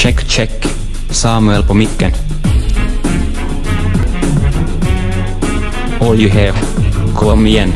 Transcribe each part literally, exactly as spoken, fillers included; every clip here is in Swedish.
Check check. Samuel på micken. All you have. Kom igen.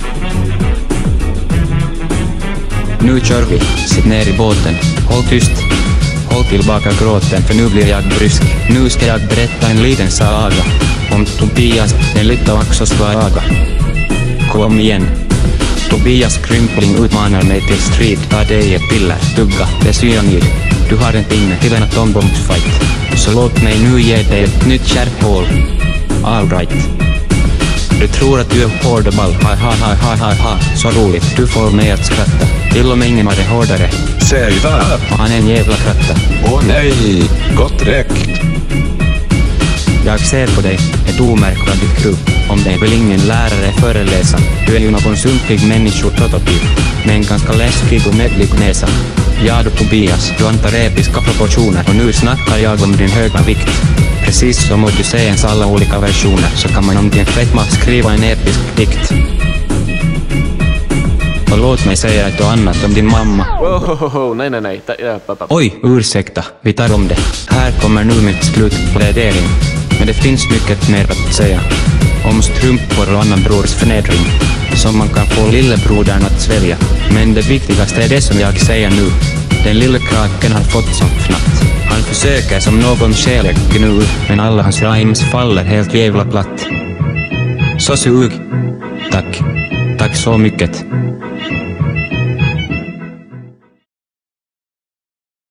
Nu kör vi. Sitt ner i båten. Håll tyst. Håll tillbaka gråten för nu blir jag brysk. Nu ska jag berätta en liten saga om Tobias, den lilla vaxosvaga. Kom igen. Tobias Krympling utmanar mig till strid. Ta dig ett piller, tugga, det är cyanid. Du har en pinne till en atombombsfight. Så låt mig nu ge dig ett nytt kärphål. All right. Du tror att du är hårdeball, ha ha ha ha ha ha. Så roligt, du får mig att skratta. Till och med ingen var det hårdare. Säg vad? Han är en jävla kratta. Åh nej, gott räckt. Jag ser på dig, ett omärkvärdigt krupp. Om dig vill ingen lärare föreläsa. Du är ju någon sumpig människoprototyp med en ganska läskig och medlig näsa. Ja du Tobias, du antar episka proportioner. Och nu snackar jag om din höga vikt. Precis som Odysseens alla olika versioner så kan man om din fetma skriva en episk dikt. Och låt mig säga ett och annat om din mamma. Wow, nej nej nej. Oj, ursäkta, vi tar om det. Här kommer nu mitt slutplädering. Men det finns mycket mer att säga om strumpor och annan brors förnedring som man kan få lillebrodern att svälja. Men det viktigaste är det som jag säger nu. Den lille kraken har fått som fnatt. Han försöker som någon själig gnu, men alla hans rhymes faller helt jävla platt. Så sug. Tack. Tack så mycket.